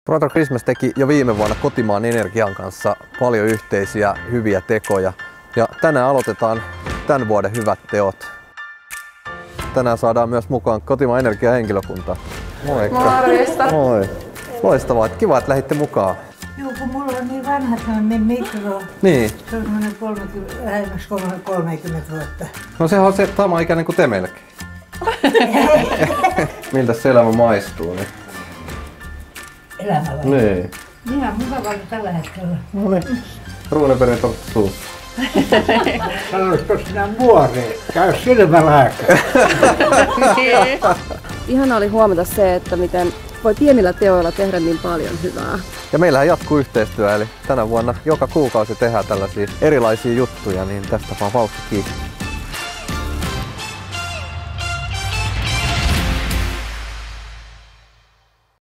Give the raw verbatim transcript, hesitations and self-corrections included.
Brother Christmas teki jo viime vuonna Kotimaan Energian kanssa paljon yhteisiä hyviä tekoja. Ja tänään aloitetaan tämän vuoden hyvät teot. Tänään saadaan myös mukaan Kotimaan Energian henkilökuntaa. Moikka! Morjesta! Moi! Loistavaa, että kiva, että lähditte mukaan. Joo, kun mulla on niin vanha sellainen mikro. Niin. Se on semmoinen lähemmäs kolmekymmentä vuotta. No sehän on se sama ikäinen kuin te melkein. Miltä se elämä maistuu? Niin? Elämä vai? Niin. Ihan mukavaa tällä hetkellä. No niin. Ruunenperin on suussa. Sanoisiko sinä muori? Käy silmälääkä. Ihana oli huomata se, että miten voi pienillä teoilla tehdä niin paljon hyvää. Ja meillähän jatkuu yhteistyö, eli tänä vuonna joka kuukausi tehdään tällaisia erilaisia juttuja, niin tästä vaan vauhti kiinni.